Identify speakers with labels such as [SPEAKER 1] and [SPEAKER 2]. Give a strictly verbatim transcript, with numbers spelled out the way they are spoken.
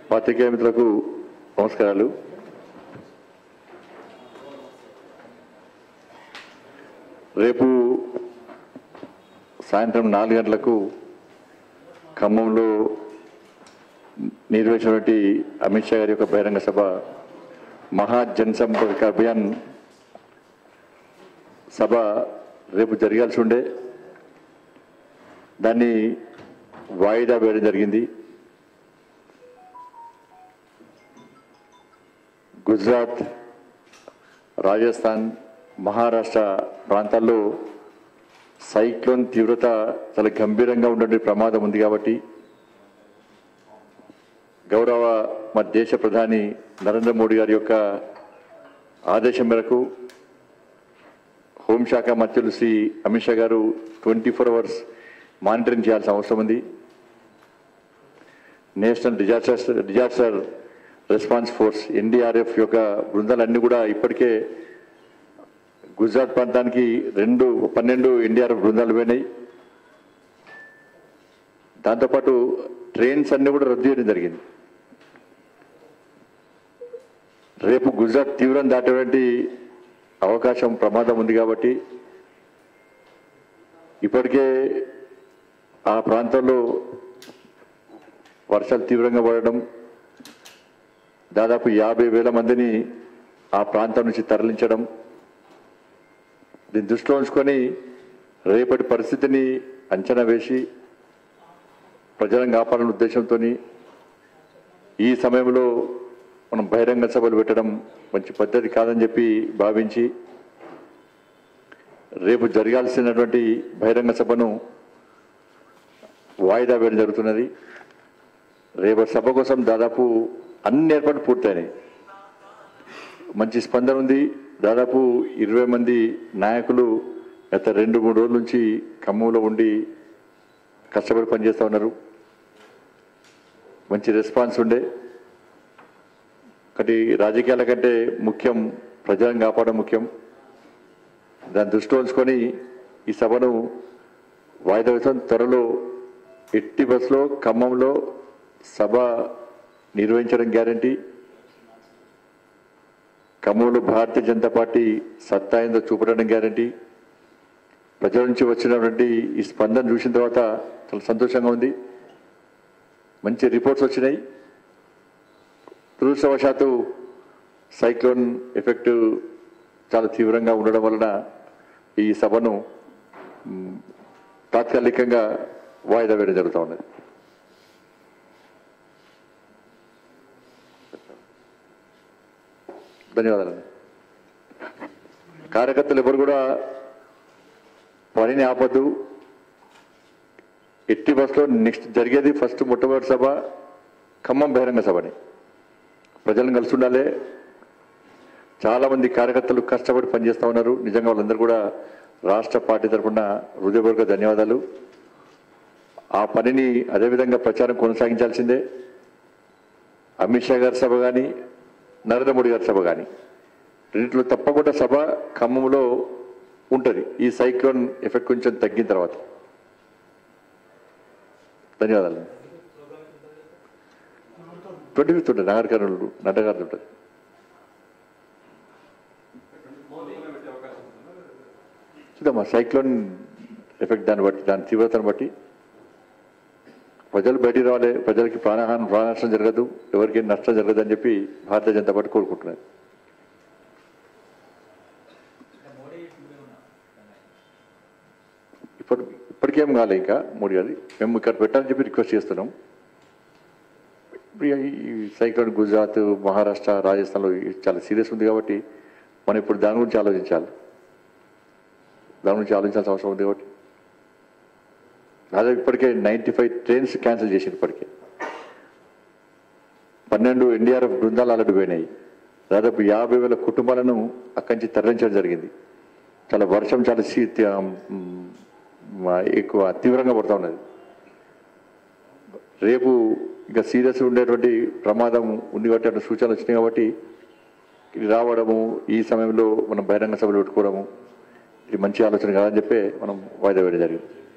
[SPEAKER 1] పాత్రికేయ మిత్రులకు నమస్కారాలు. రేపు సాయంత్రం నాలుగు గంటలకు ఖమ్మంలో నిర్వహించినటువంటి అమిత్ షా గారి యొక్క బహిరంగ సభ మహా జనసంపర్క అభియాన్ సభ రేపు జరగాల్సి ఉండే, దాన్ని వాయిదా వేయడం జరిగింది. గుజరాత్, రాజస్థాన్, మహారాష్ట్ర ప్రాంతాల్లో సైక్లోన్ తీవ్రత చాలా గంభీరంగా ఉండే ప్రమాదం ఉంది కాబట్టి గౌరవ మన దేశ ప్రధాని నరేంద్ర మోడీ గారి యొక్క ఆదేశం మేరకు హోంశాఖ మంత్రులు శ్రీ అమిత్ షా గారు ట్వంటీ ఫోర్ అవర్స్ మానిటరింగ్ చేయాల్సిన అవసరం ఉంది. National disaster disaster response force NDRF యొక్క బృందాలన్నీ కూడా ఇప్పటికే గుజరాత్ ప్రాంతానికి రెండు పన్నెండు ఎన్డీఆర్ఎఫ్ బృందాలు పోయినాయి. దాంతోపాటు ట్రైన్స్ అన్నీ కూడా రద్దు చేయడం జరిగింది. రేపు గుజరాత్ తీవ్రం దాటేటువంటి అవకాశం ప్రమాదం ఉంది కాబట్టి ఇప్పటికే ఆ ప్రాంతంలో వర్షాలు తీవ్రంగా పడడం, దాదాపు యాభై వేల మందిని ఆ ప్రాంతం నుంచి తరలించడం, దీన్ని దృష్టిలో ఉంచుకొని రేపటి పరిస్థితిని అంచనా వేసి ప్రజలను కాపాడాలనే ఉద్దేశంతో ఈ సమయంలో మనం బహిరంగ సభలు పెట్టడం మంచి పద్ధతి కాదని చెప్పి భావించి రేపు జరగాల్సినటువంటి బహిరంగ సభను వాయిదా వేయడం జరుగుతున్నది. రేపటి సభ కోసం దాదాపు అన్ని ఏర్పాట్లు పూర్తయినాయి. మంచి స్పందన ఉంది. దాదాపు ఇరవై మంది నాయకులు గత రెండు మూడు రోజుల నుంచి ఖమ్మంలో ఉండి కష్టపడి పనిచేస్తూ ఉన్నారు. మంచి రెస్పాన్స్ ఉండే. ఒకటి రాజకీయాల కంటే ముఖ్యం ప్రజలను కాపాడడం ముఖ్యం. దాన్ని దృష్టిలో ఉంచుకొని ఈ సభను వాయిదా వేస్తాం. త్వరలో ఎట్టి బస్సులో ఖమ్మంలో సభ నిర్వహించడం గ్యారంటీ. ఖమ్మంలో భారతీయ జనతా పార్టీ సత్తా ఏందో చూపడం గ్యారంటీ. ప్రజల నుంచి వచ్చినటువంటి ఈ స్పందన చూసిన తర్వాత చాలా సంతోషంగా ఉంది. మంచి రిపోర్ట్స్ వచ్చినాయి. దురదృష్టవశాత్తు సైక్లోన్ ఎఫెక్ట్ చాలా తీవ్రంగా ఉండడం వలన ఈ సభను తాత్కాలికంగా వాయిదా వేయడం జరుగుతూ ఉన్నది. ధన్యవాదాలు. కార్యకర్తలు ఎవరు కూడా పనిని ఆపద్దు. ఎట్టి బస్సులో నెక్స్ట్ జరిగేది ఫస్ట్ మొట్టమొదటి సభ ఖమ్మం బహిరంగ సభని. ప్రజలను కలిసి ఉండాలి. చాలామంది కార్యకర్తలు కష్టపడి పనిచేస్తూ ఉన్నారు. నిజంగా వాళ్ళందరూ కూడా రాష్ట్ర పార్టీ తరఫున హృదయపూర్వక ధన్యవాదాలు. ఆ పనిని అదేవిధంగా ప్రచారం కొనసాగించాల్సిందే. అమిత్ షా గారి సభ కానీ నరేంద్ర మోడీ గారి సభ కానీ రెండింటిలో తప్పకుండా సభ ఖమ్మంలో ఉంటుంది ఈ సైక్లోన్ ఎఫెక్ట్ కొంచెం తగ్గిన తర్వాత. ధన్యవాదాలు. ట్వంటీ ఫిఫ్త్ ఉంటుంది నగర కర్నూలు నడ్డగారు ఉంటుంది. చూద్దామా సైక్లోన్ ఎఫెక్ట్ దాన్ని బట్టి దాని తీవ్రతను బట్టి ప్రజలు బయటికి రావాలి. ప్రజలకి ప్రాణహాని ప్రాణ నష్టం జరగదు, ఎవరికి నష్టం జరగదు అని చెప్పి భారతీయ జనతా పార్టీ కోరుకుంటున్నారు. ఇప్పుడు ఇప్పటికేం కాలే ఇంకా మోడీ గారి మేము ఇక్కడ పెట్టాలని చెప్పి రిక్వెస్ట్ చేస్తున్నాం. ఈ సైక్లోన్ గుజరాత్, మహారాష్ట్ర, రాజస్థాన్లో చాలా సీరియస్ ఉంది కాబట్టి మనం ఇప్పుడు దాని గురించి ఆలోచించాలి. దాని గురించి ఆలోచించాల్సిన అవసరం ఉంది కాబట్టి అదే ఇప్పటికే నైంటీ ఫైవ్ ట్రైన్స్ క్యాన్సిల్ చేసింది. ఇప్పటికే పన్నెండు ఎన్డీఆర్ఎఫ్ బృందాలు ఆల్రెడీ పోయినాయి. దాదాపు యాభై వేల కుటుంబాలను అక్కడి నుంచి తరలించడం జరిగింది. చాలా వర్షం చాలా ఎక్కువ తీవ్రంగా పడుతూ ఉన్నది. రేపు ఇంకా సీరియస్ ఉండేటువంటి ప్రమాదం ఉంది కాబట్టి అటు సూచనలు వచ్చినాయి కాబట్టి ఇది రావడము, ఈ సమయంలో మనం బహిరంగ సభలు పెట్టుకోవడము ఇది మంచి ఆలోచన కాదని చెప్పి మనం వాయిదా వేయడం జరిగింది.